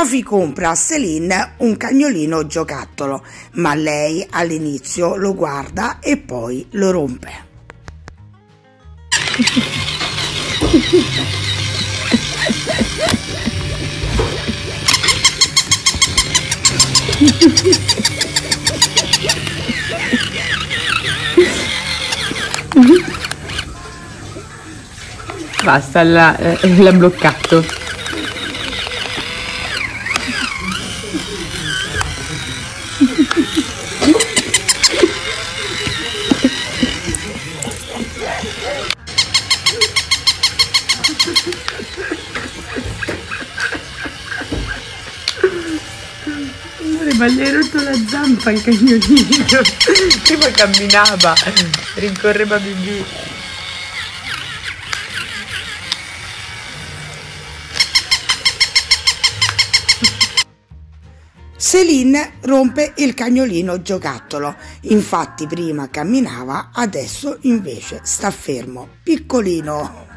Sophie compra a Céline un cagnolino giocattolo, ma lei all'inizio lo guarda e poi lo rompe. Basta, l'ha bloccato. Ma gli hai rotto la zampa il cagnolino. Prima camminava, rincorreva Bibì. Céline rompe il cagnolino giocattolo, infatti prima camminava, adesso invece sta fermo, piccolino.